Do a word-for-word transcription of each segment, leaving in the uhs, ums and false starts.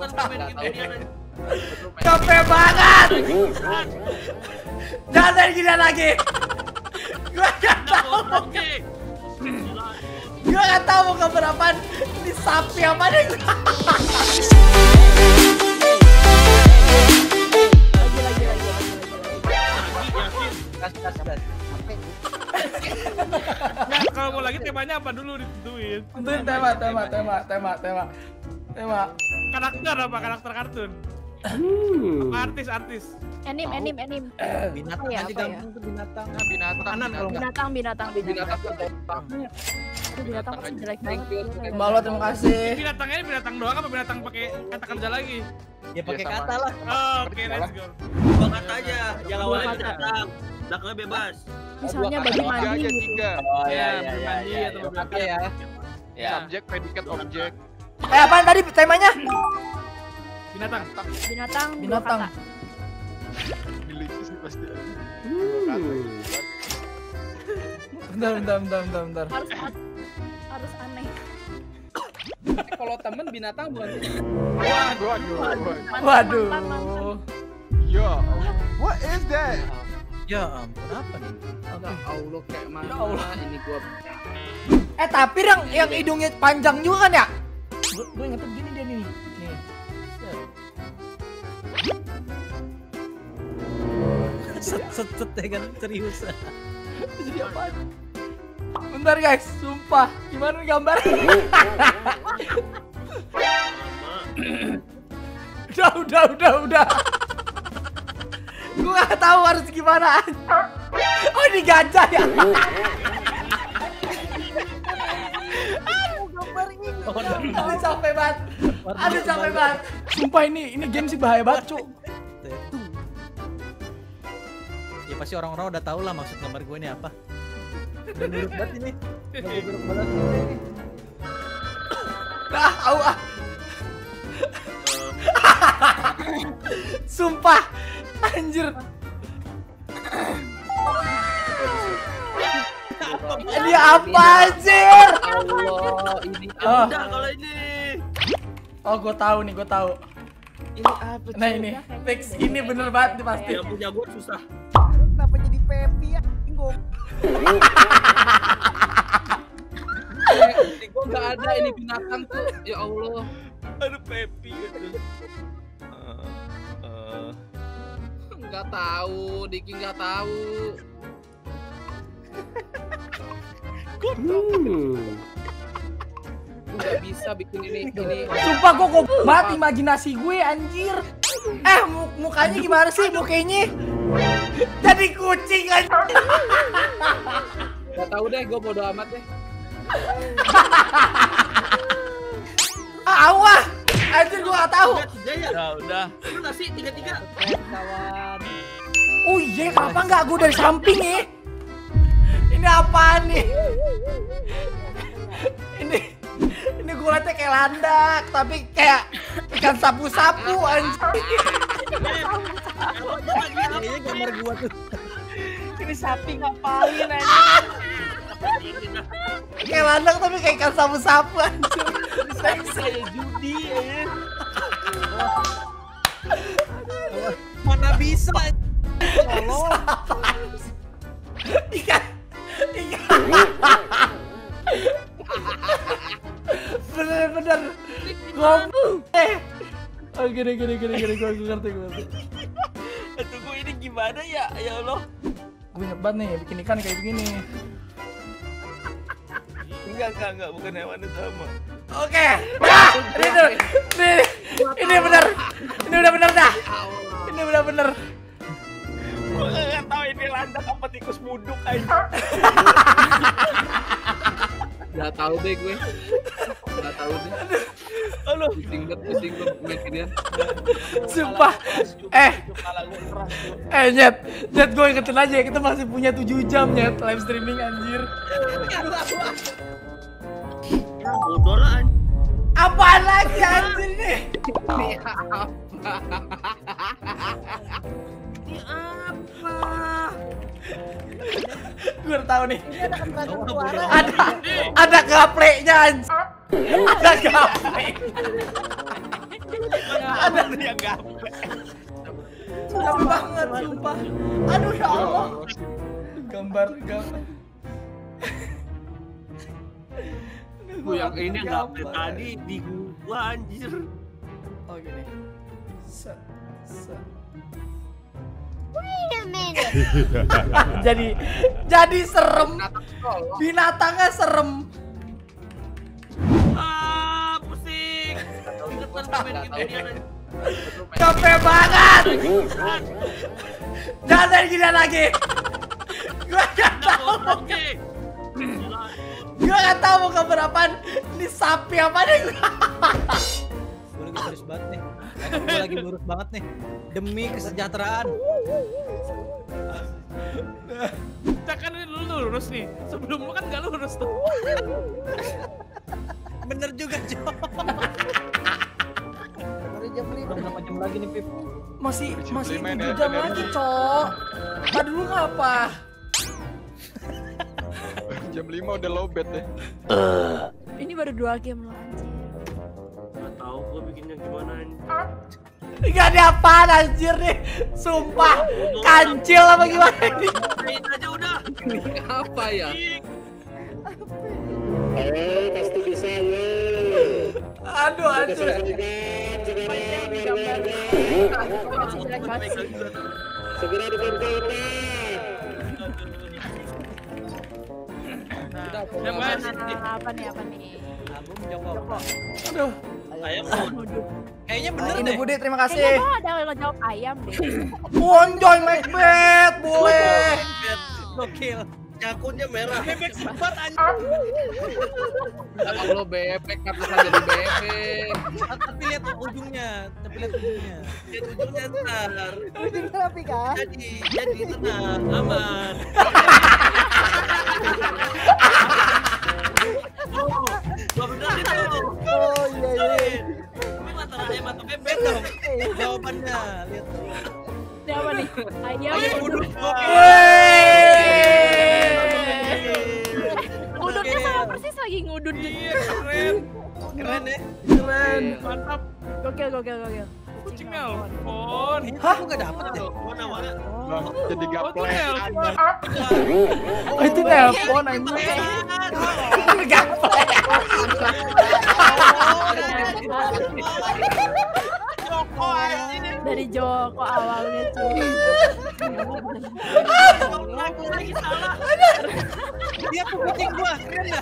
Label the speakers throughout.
Speaker 1: Taman main gini.
Speaker 2: Capek banget. Jangan main gini lagi. Gua gak tahu. Gua gak tahu mau gambar apaan. Ini sapi apa nih? Lagi lagi lagi lagi. Gas gas gas.
Speaker 3: Nah, kalau mau lagi temanya apa dulu ditentuin?
Speaker 2: Tentuin tema tema tema tema tema. Tema.
Speaker 3: Karakter apa karakter kartun? Hmm. Artis artis.
Speaker 4: Anim anim anim.
Speaker 5: Binatang
Speaker 4: ya,
Speaker 5: aja gampang tuh binatang.
Speaker 1: Nah, binatang.
Speaker 5: Makanan kalau enggak.
Speaker 4: Binatang binatang
Speaker 1: Binatang tuh.
Speaker 4: Itu binatang pasti jelek banget.
Speaker 2: Mbak lo terima kasih.
Speaker 3: Binatangnya ini binatang doang apa binatang pakai kata kerja lagi?
Speaker 5: Ya pakai
Speaker 1: Ya, sama.
Speaker 5: kata lah.
Speaker 3: Oh, oke, let's go.
Speaker 6: Dua kata aja, yang awalnya binatang, belakangnya bebas.
Speaker 4: Misalnya baju mandi
Speaker 1: aja
Speaker 4: gitu.
Speaker 1: tiga.
Speaker 2: Oh
Speaker 3: Ya, bermandi atau
Speaker 2: Oke
Speaker 3: bermakan.
Speaker 2: ya. Ya.
Speaker 1: Subjek, predikat, objek.
Speaker 2: Eh apaan tadi temanya?
Speaker 3: Binatang.
Speaker 4: Binatang. dua
Speaker 2: Binatang.
Speaker 4: kata.
Speaker 1: Miliki sih pasti.
Speaker 2: Bentar bentar bentar bentar bentar.
Speaker 4: Harus harus aneh.
Speaker 5: Kalau temen binatang bukan.
Speaker 1: Waduh, waduh, waduh.
Speaker 2: Waduh.
Speaker 4: Mantan, mantan.
Speaker 1: Yo, what is that?
Speaker 5: Ya ampun apa nih?
Speaker 6: Ya Allah kayak mana
Speaker 2: Ya Allah.
Speaker 6: ini gua.
Speaker 2: Eh tapi yang yang hidungnya panjang juga kan ya? Gue gue inget gini dia nih. Nih.
Speaker 5: Set set set ya kan serius.
Speaker 2: Jadi apaan? Bentar guys, sumpah. Gimana nih gambar? Udah, udah, udah, udah. Gue gak tahu harus gimana. Oh ini gajah ya? Aduh capek banget. Aduh capek banget. Sumpah ini ini game sih bahaya banget cu.
Speaker 5: Ya pasti orang-orang udah tahu lah maksud gambar gue ini apa. Udah nurut banget ini. Udah nurut banget ini.
Speaker 2: Nah, au ah. Sumpah, anjir. Ini apa anjir?
Speaker 6: Allah, ini
Speaker 2: Oh,
Speaker 6: udah kalau ini.
Speaker 2: oh gue tahu nih, gue tahu.
Speaker 6: Ini apa?
Speaker 2: Nah ini, fix ini bener banget nih pasti.
Speaker 6: Yang punya gua susah.
Speaker 5: Kenapa jadi Pepi ya? Gue.
Speaker 6: Ini gua enggak ada ini binatang tuh. Ya Allah.
Speaker 1: Aduh, Pepi gitu.
Speaker 6: Enggak tahu, Diki enggak tahu. Enggak bisa bikin ini ini.
Speaker 2: Sumpah gue kok banget imajinasi gue anjir. Eh mu- mukanya gimana sih mukanya? Jadi kucing anjir.
Speaker 6: Enggak tahu deh, gua bodo amat deh.
Speaker 2: Ah, awah. Anjir gue gak tahu.
Speaker 6: Tiga ya?
Speaker 1: Ya udah.
Speaker 6: Lu nggak sih tiga-tiga?
Speaker 5: Kawan.
Speaker 2: Oh iya, kenapa nggak gue dari samping ya? Ini apaan nih? Ini ini gue liatnya kayak landak, tapi kayak ikan sapu-sapu anjir.
Speaker 5: Kayaknya gambar gua tuh.
Speaker 2: Ini sapi ngapain anjir? Kayak landak tapi kayak ikan sapu-sapu anjir.
Speaker 6: Kayak judi ya.
Speaker 5: Mana bisa? Tolong.
Speaker 2: Ikan ikan bener-bener ngomong eh oh gini gini gini gini gue ngerti gue ngerti.
Speaker 6: Tunggu ini gimana ya? Ya Allah.
Speaker 2: Gue nyebat nih bikin ikan kayak begini.
Speaker 1: Enggak, enggak, enggak, bukan hewan itu sama.
Speaker 2: Oke, nah, ini tuh, ini, ini bener, ini udah bener dah, ini udah bener.
Speaker 1: Gue nggak tahu ini landak apa tikus muduk aja.
Speaker 6: Enggak tahu deh gue. Enggak tahu deh.
Speaker 1: Aduh,
Speaker 6: Pusing banget, pusing banget mikirin.
Speaker 2: Sumpah, eh, eh Nyet, Nyet gue ingetin aja kita masih punya tujuh jam Nyet live streaming anjir.
Speaker 6: Bodoh lah.
Speaker 2: Apaan lagi anjir ini?
Speaker 6: Ini apa? Ini apa?
Speaker 2: Gue udah tahu nih.
Speaker 4: Ini ada kentang suara.
Speaker 2: Ada, ada gapleknya anjir. Ada gaplek.
Speaker 1: Ada yang gampang.
Speaker 2: Capek banget, sumpah. Aduh ya Allah. Gambar, gambar.
Speaker 6: Gue yang ini nggak tadi di gua anjir.
Speaker 2: Oh gini. Se, se. jadi, jadi serem. Binatangnya serem.
Speaker 6: Ah, pusing. Depan main gini
Speaker 2: Capek banget. Jangan main gini lagi. Gua gak tahu.
Speaker 6: Oke.
Speaker 2: Gua gak tahu mau gambar apaan. Ini sapi apa nih?
Speaker 5: Gue lagi lurus banget nih. Gue lagi lurus banget nih. Demi kesejahteraan.
Speaker 3: Cak kan ini lu lurus nih. Sebelum lu kan gak lurus tuh.
Speaker 5: Bener juga, Jo. Udah berapa jam lagi nih, Pip?
Speaker 2: Masih masih tujuh jam lagi, Cok. Tadi dulu ngapa?
Speaker 7: Jam lima udah low bed deh.
Speaker 4: Ini baru dua game loh anjir.
Speaker 6: Nggak tahu gua bikinnya gimana anjir.
Speaker 2: Gak ada apaan anjir nih. Sumpah. Kancil apa gimana ini?
Speaker 6: Main aja udah.
Speaker 8: Apa ya?
Speaker 2: Aduh, aduh.
Speaker 4: Segera
Speaker 3: Ya mas.
Speaker 4: apa nih apa nih?
Speaker 5: Album Joko.
Speaker 2: Aduh.
Speaker 6: Ayam
Speaker 5: Kayaknya bener
Speaker 2: Ini
Speaker 5: deh.
Speaker 2: Budi, terima
Speaker 4: Kayaknya
Speaker 2: kasih.
Speaker 4: gua ada yang jawab ayam deh.
Speaker 2: Bonjoy Macbeth, boleh.
Speaker 5: Gokil.
Speaker 6: nyakunya merah.
Speaker 5: Bebek sempat anjing.
Speaker 8: Kalau bebek kata jadi bebek.
Speaker 5: Tapi lihat ujungnya, tapi lihat ujungnya.
Speaker 6: Lihat ujungnya ntar.
Speaker 4: Ujungnya rapi kan?
Speaker 6: Jadi, jadi tenang, aman. Oh, gua bener itu.
Speaker 4: Oh iya iya.
Speaker 6: Ini mata ayam atau bebek
Speaker 5: Bebek
Speaker 6: dong?
Speaker 5: dong. Jawabannya, lihat tuh.
Speaker 4: Ini apa nih? Ayam.
Speaker 5: Ayam udut.
Speaker 4: Ngudutnya sama persis lagi ngudut gitu.
Speaker 3: Iya, keren.
Speaker 5: Keren ya.
Speaker 2: Keren.
Speaker 3: Mantap.
Speaker 4: Gokil gokil gokil.
Speaker 3: Kucing nelpon.
Speaker 5: Hah? Aku gak dapet ya?
Speaker 6: Mana mana?
Speaker 7: Bang, jadi
Speaker 3: Oh, tuh
Speaker 7: gaplek.
Speaker 3: nelpon.
Speaker 2: Oh, itu nelpon anjing. Gaplek.
Speaker 6: Joko anjing.
Speaker 4: Dari Joko awalnya cuy.
Speaker 6: Lagi lagi salah.
Speaker 5: Dia tuh kucing gua, keren dah.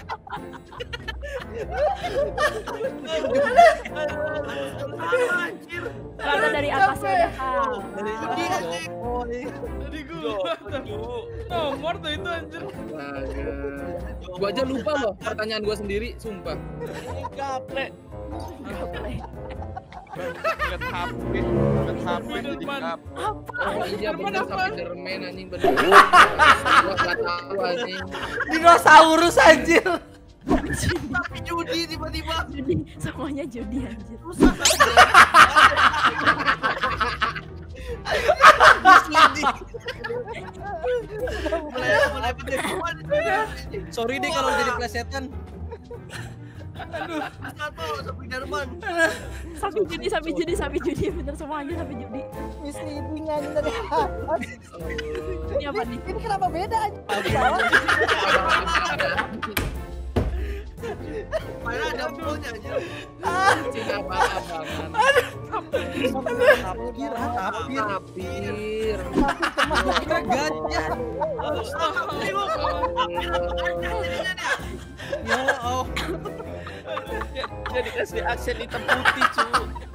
Speaker 6: Salah anjir.
Speaker 4: Karena dari atasnya ada hal.
Speaker 5: Dari
Speaker 6: Dia
Speaker 5: Joko nih.
Speaker 3: Tadi gua nomor tuh itu anjir.
Speaker 8: Astaga. Gua aja lupa loh pertanyaan gua sendiri, sumpah.
Speaker 6: Gaplek.
Speaker 7: Lihat H P, lihat H P jadi gap.
Speaker 8: Oh iya bener Spiderman anjing bener. Gua gak tahu anjing.
Speaker 2: Dinosaurus anjir.
Speaker 6: Tapi judi tiba-tiba.
Speaker 4: Judi, semuanya judi anjir.
Speaker 5: Sorry deh kalau jadi plesetan.
Speaker 6: Aduh, satu sampai Jerman.
Speaker 4: Sapi judi, sapi judi, sapi judi, bener semuanya sapi judi.
Speaker 9: Misleading aja dari atas.
Speaker 4: Ini apa nih?
Speaker 9: Ini kenapa beda aja?
Speaker 6: Mana ada punya anjir.
Speaker 8: Anjing apa-apaan.
Speaker 5: Tapir, tapir.
Speaker 8: Tapir.
Speaker 5: Kira gajah. Ya oh.
Speaker 1: Jadi kasih aksen hitam putih cu.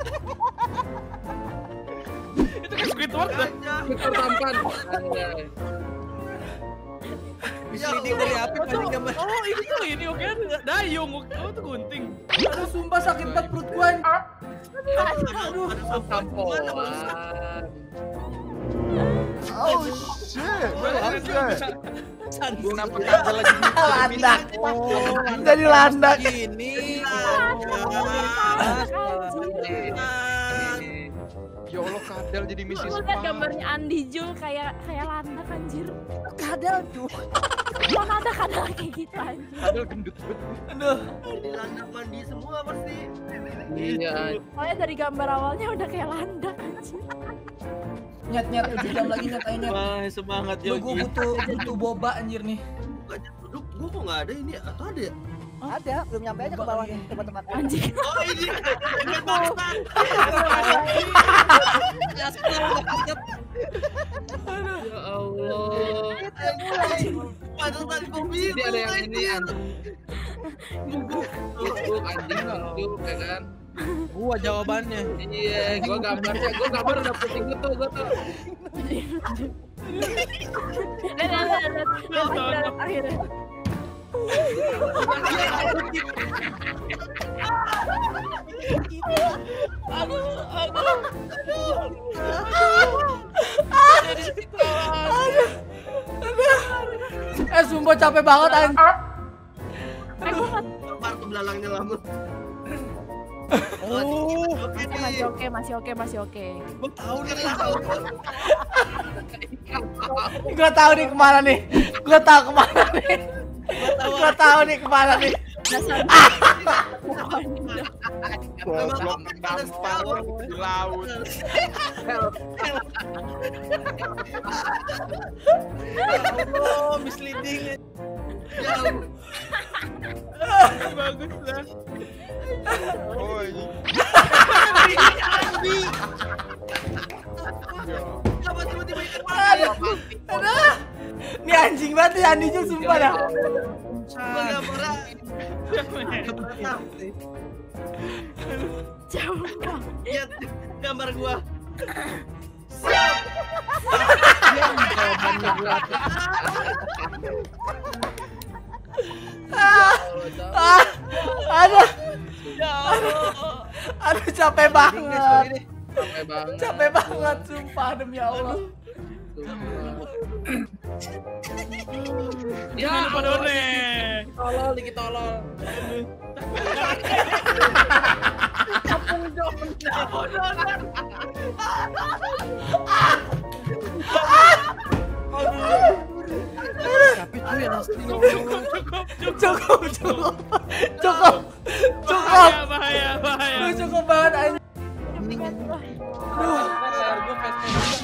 Speaker 3: Itu kan Squidward dah.
Speaker 8: Victor tampan. Anjay.
Speaker 5: Misleading dari apa tadi gambar?
Speaker 3: Oh ini tuh ini oke dayung. Oh itu gunting.
Speaker 2: Aduh, sumpah sakit banget perut gua.
Speaker 6: Aduh,
Speaker 8: Tampolan.
Speaker 7: Oh shit, what is that? Kenapa kagak lagi
Speaker 2: Landak. Jadi landak.
Speaker 5: Gini.
Speaker 7: Ya Allah, kadal jadi misi
Speaker 4: Lu liat gambarnya Andi Jul kayak kayak landak anjir.
Speaker 9: Kadal tuh.
Speaker 4: Mana ada kadal kayak gitu anjir.
Speaker 7: Kadal gendut banget.
Speaker 2: Aduh.
Speaker 6: Jadi landak mandi semua pasti.
Speaker 8: Iya.
Speaker 4: Soalnya dari gambar awalnya udah kayak landak anjir.
Speaker 2: Nyat nyat tujuh jam lagi nyat aja nyat.
Speaker 6: Wah, semangat
Speaker 2: Gue
Speaker 6: Yogi.
Speaker 2: butuh butuh boba anjir nih.
Speaker 6: Duduk, gua kok nggak ada ini atau ada ya?
Speaker 9: Ada, belum nyampe aja ke bawah nih teman-teman.
Speaker 4: Anjing.
Speaker 6: Oh ini.
Speaker 8: Ya Allah.
Speaker 6: Pantesan gua
Speaker 8: Jadi
Speaker 6: bingung.
Speaker 8: ada yang ini anjing. Guguk, guguk anjing guguk ya kan.
Speaker 5: Gua jawabannya.
Speaker 8: Iya, gua gambarnya, gua gambar udah pusing gitu gua tuh.
Speaker 4: Dan dan dan akhirnya.
Speaker 2: Eh sumpah capek banget anjir.
Speaker 6: Bar ke belakangnya lama.
Speaker 4: Oh, masih oke, masih oke, masih oke.
Speaker 6: Gua tahu nih tahu.
Speaker 2: Gue tahu nih kemana nih. Gue tahu kemana nih. Gue tahu nih kemana nih.
Speaker 4: Dasar.
Speaker 1: Goblok gampang di laut.
Speaker 5: Oh, misleading.
Speaker 3: Bagus lah.
Speaker 1: Oh, ini.
Speaker 6: Kenapa tiba-tiba ikan
Speaker 2: Aduh, aduh. Ini anjing banget nih Andi Jul sumpah dah.
Speaker 6: Gua gambarnya.
Speaker 4: Jauh kak.
Speaker 6: Lihat gambar gua.
Speaker 8: Jawabannya gua.
Speaker 2: Ah, ah, aduh, aduh capek banget,
Speaker 8: Capek banget.
Speaker 2: capek banget sumpah demi Allah.
Speaker 8: Ya,
Speaker 3: Apa done?
Speaker 8: tolol, dikit tolol.
Speaker 5: Tapi tuh yang asli
Speaker 2: Cukup, cukup, cukup, cukup,
Speaker 3: Bahaya, bahaya, bahaya.
Speaker 2: Lu cukup banget anjing.
Speaker 5: Gue